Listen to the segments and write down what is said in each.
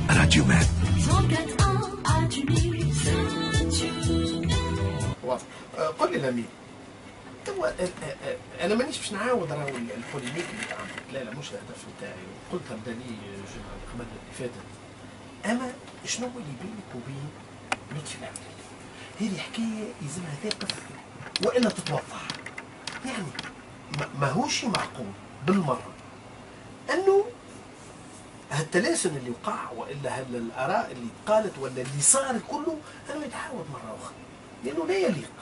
راديو مان. قل لي لمين انا مانيش باش نعاود راهو البوليميك اللي تعملت، لا مش الهدف نتاعي، وقلتها بدالي الجمعه قبل اللي فاتت. اما شنو اللي بينك وبين لطفي العمري؟ هذه حكايه يلزمها تقف والا تتوضح. يعني ماهوش معقول بالمره انه هالتلاسن اللي وقع والا هالاراء اللي قالت ولا اللي صار كله انه يتعاود مره اخرى، لانه لا يليق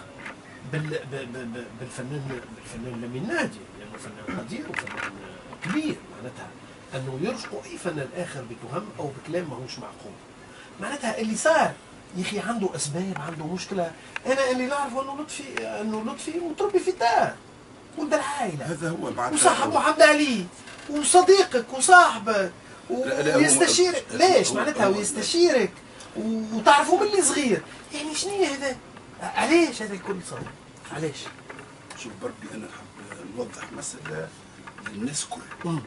بالفنان لمين ناجي، لانه فنان قدير وفنان كبير، معناتها انه يرشقوا اي فنان اخر بتهم او بكلام ماهوش معقول. معناتها اللي صار يا اخي عنده اسباب، عنده مشكله. انا اللي نعرفه انه لطفي متربي في الدار ولد العائله، هذا هو معناتها، وصاحب محمد علي وصديقك وصاحبك ويستشيرك. ليش معناتها ويستشيرك وتعرفوا من اللي صغير. يعني شنو هذا؟ علاش هذا الكل صار؟ علاش؟ شوف بربي انا نحب نوضح مسألة للناس كل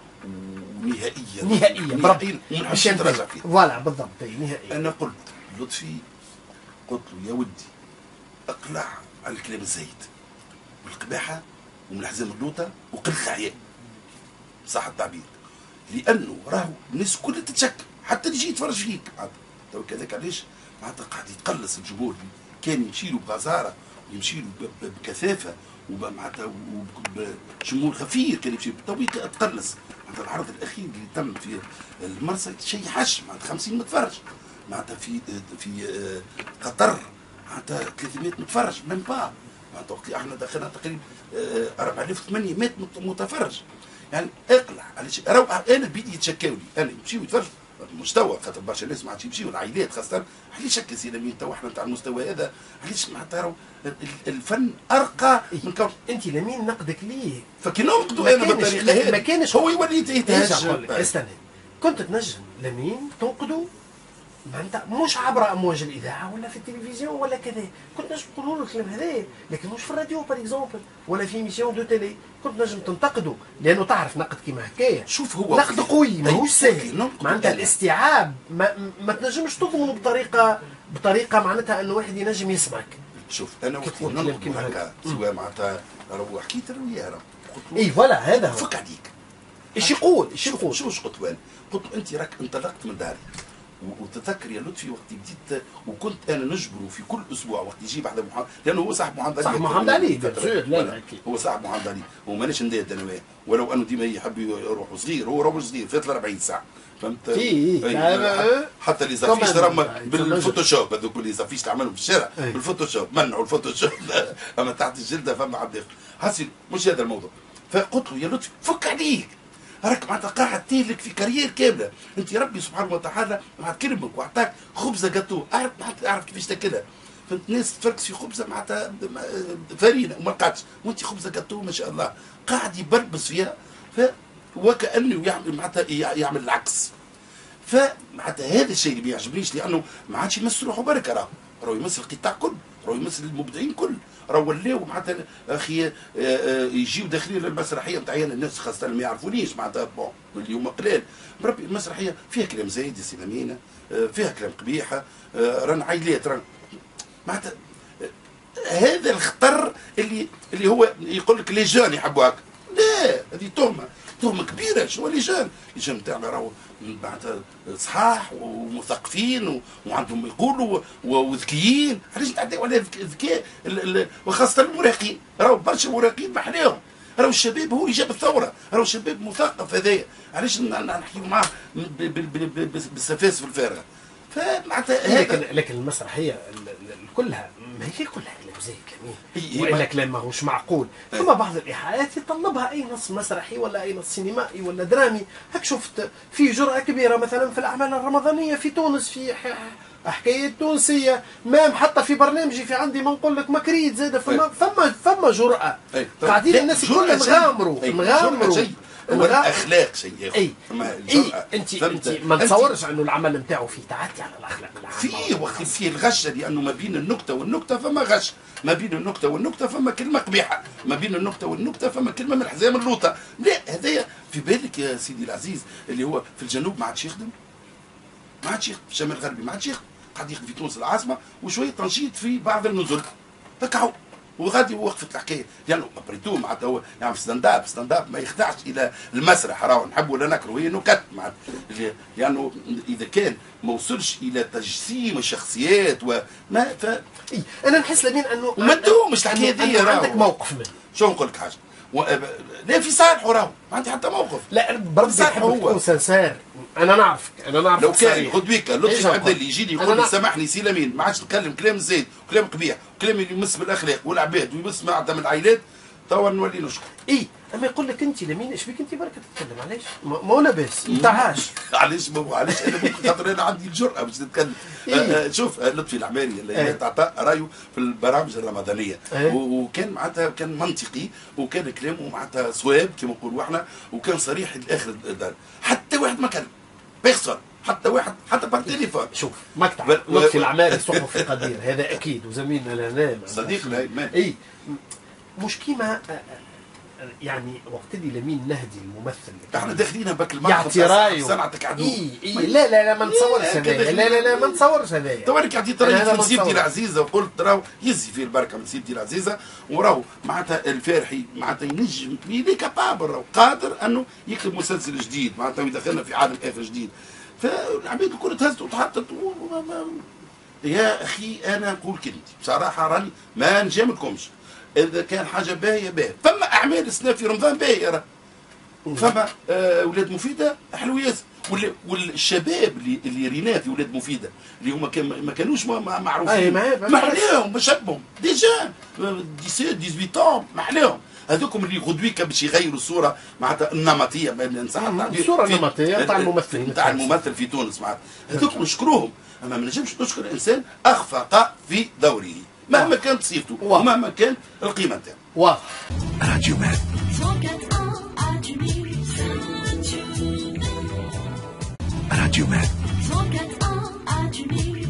ونهائيا بربي ومنحبش نتراجع فيها. فوالا بالضبط نهائيا. انا قلت لطفي، قلت له يا ودي اقلع على الكلام الزايد والقباحة ومن الحزام اللوطة وقل الحياء، صح التعبير، لانه راهو الناس كلها تتشك، حتى اللي يجي يتفرج فيك تو كذاك. علاش معناتها قاعد يتقلص الجمهور كان يمشي له بغزاره ويمشي له بكثافه ومعناتها بجمهور خفير كان يمشي، تو تقلص. معناتها العرض الاخير اللي تم في المرسى شيء حش، معناتها 50 متفرج، معناتها في قطر معناتها 300 متفرج من با، معناتها احنا دخلنا تقريبا 4800 متفرج. يعني اقلع علاش انا بيدي يتشكاو لي، انا يمشيو يتفرجوا المستوى، خاطر برشا ناس ما عادش يمشيو العائلات خاصه. علاش هكا سي لمين تو احنا نتاع المستوى هذا؟ علاش معناتها الفن ارقى من كون انت لمين نقدك ليه؟ فكي ننقدوا انا بالطريقه هذه ما كانش هو يولي يتهجم. استنى، كنت تنجم لمين تنقدوا معناتها مش عبر امواج الاذاعه ولا في التلفزيون ولا كذا، كنت نجم تقولوا له الكلام هذا، لكن مش في الراديو بار اكزومبل ولا في ميسيون دو تيلي. كنت نجم تنتقدوا لانه تعرف نقد كيما هكايا. شوف هو نقد قوي ماهوش سهل، معناتها الاستيعاب ما تنجمش تضمنه بطريقه معناتها انه واحد ينجم يسمعك. شوف انا وقت ننقد هكا سواء معناتها راهو حكيت انا وياه اي فوالا هذا هو. فك عليك ايش يقول شو قلت له؟ قلت له انت راك انطلقت من داري، وتذكر يا لطفي وقت بديت وكنت انا نجبره في كل اسبوع وقت يجيب على محمد، لانه هو صاحب محمد علي. صاحب محمد علي هو صاحب محمد علي، ومانيش نداد انا وياه، ولو انه ديما يحب يروح صغير، هو راهو صغير فات 40 ساعه، فهمت؟ حتى اللي زافيش ترى بالفوتوشوب، هذوك اللي زافيش تعملهم في الشارع بالفوتوشوب، منعوا الفوتوشوب اما تحت الجلده فما عبد حاسين. مش هذا الموضوع. فقلت له يا لطفي فك عليك، راك معناتها قاعد تهلك في كارير كامله، انت ربي سبحانه وتعالى معناتها كرمك واعطاك خبزه جاتو، اعرف كيفاش تاكلها. فهمت؟ ناس تفركس في خبزه معناتها فرينه وما لقاتش، وانت خبزه جاتو ما شاء الله قاعد يبربص فيها، وكانه يعمل معناتها يعمل العكس. فمعناتها هذا الشيء اللي ما يعجبنيش، لانه ما عادش يمس روحه بركه، راهو يمس القطاع كل، راهو يمثل المبدعين كل، راهو ولاو معناتها اخي يجيو داخلين للمسرحيه نتاعنا الناس خاصه اللي ما يعرفونيش معناتها بون اليوم قلال بربي المسرحيه فيها كلام زايد يا سي لمينه، فيها كلام قبيحه، رانا عائلات رانا معناتها هذا الخطر اللي هو يقول لك لي جون يحبوا هكا. لا هذه تهمه كبيره. شنو لي جون؟ لي جون تاعنا راهو معناتها صحاح ومثقفين وعندهم يقولوا وذكيين. علاش نتعداو على الذكاء وخاصه المراهقين؟ راهو برشا مراهقين محلاهم، راهو الشباب هو اللي جاب الثوره، راهو الشباب مثقف هذايا. علاش نحكيو معاه بالسفاسف الفارغه؟ فمعناتها لكن المسرحيه كلها ما هي كلها كلام زي كلامين والا كلام ماهوش معقول. ثم بعض الايحاءات يتطلبها اي نص مسرحي ولا اي نص سينمائي ولا درامي. هك شفت في جرأة كبيرة مثلا في الاعمال الرمضانيه في تونس، في حكاية تونسية، مام حتى في برنامجي في عندي ما نقول لك مكريت زاده فما جرأة. قاعدين الناس الكل مغامروا هو الاخلاق شيء اخر. انت ما تصورش انه العمل نتاعو فيه تعدي على الاخلاق العامه. فيه الغشه، لانه ما بين النكته والنكته فما غش، ما بين النكته والنكته فما كلمه قبيحه، ما بين النكته والنكته فما كلمه من الحزام اللوطه. لا هذايا في بالك يا سيدي العزيز اللي هو في الجنوب ما عادش يخدم، ما عادش يخدم في الشمال الغربي، ما عادش يخدم، قاعد يخدم في تونس العاصمه وشويه تنشيط في بعض النزل تكعو وغادي وقفت الحكايه لانه ابريتو معناتها هو يعني في ستاند اب ما يخدعش الى المسرح، راهو نحبوا ولا نكرهوا هي نكت معناتها لانه اذا كان ما وصلش الى تجسيم الشخصيات وما انا نحس لمين انه ما تدومش الحكايه دي، عندك موقف منه. شو نقول لك حاجه لا في صالحه راهو ما عندي حتى موقف. لا بربي تحب تكون سنسار. انا نعرفك لو كان غدويك لطفي عبد اللي يجيني يقول لي سامحني سي لمين ما عادش نتكلم كلام زايد وكلام قبيح وكلام اللي يمس بالاخلاق والعباد ويمس معناتها من العائلات توا نولي نشكر. اما يقول لك انت لمين ايش بيك انت برك تتكلم علاش؟ ما لاباس ما تعاش علاش انا ممكن خاطر انا عندي الجرأه باش نتكلم. شوف لطفي العماري اللي تعطى رايه في البرامج الرمضانيه وكان معناتها كان منطقي وكان كلامه معناتها صواب كما نقولوا احنا وكان صريح لاخر الدار. حتى واحد ما كلم بيرسون حتى واحد حتى بار تليفون. شوف مقطع لطفي العماري صحف في قدير هذا اكيد وزميلنا لهنا صديقنا ايمان مش كيما يعني وقت اللي لمين نهدي الممثل احنا داخلين بك يعطي رايه صنعتك عدو. لا ما نتصورش هذايا لا ما نتصورش هذايا. توانك عطيت رايي في سيبتي العزيزه وقلت راهو يزي فيه البركه من سيبتي العزيزه وراهو معناتها الفارحي معناتها ينجم لي كابابل راهو قادر انه يكتب مسلسل جديد معناتها يدخلنا في عالم اخر جديد. فالعباد الكل تهزت وتحطت يا اخي انا نقول كلمتي بصراحه راني ما نجاملكمش. اذا كان حاجه باهيه باهيه فما اعمال السنه في رمضان باهيه فما ولاد مفيده حلو ياسر والشباب اللي ريناه في ولاد مفيده اللي هما ما كانوش معروفين ما حلاهم ما شبهم ديجا 18 ما حلاهم هذوكم اللي غدويك باش يغيروا الصوره معناتها النمطيه الصوره النمطيه تاع الممثلين تاع الممثل في تونس معناتها هذوكم نشكروهم. اما ما نجمش نشكر انسان اخفق في دوره مهما كانت صيغته ومهما كان القيمه نتاعو. واضح. راديو مان راديو مان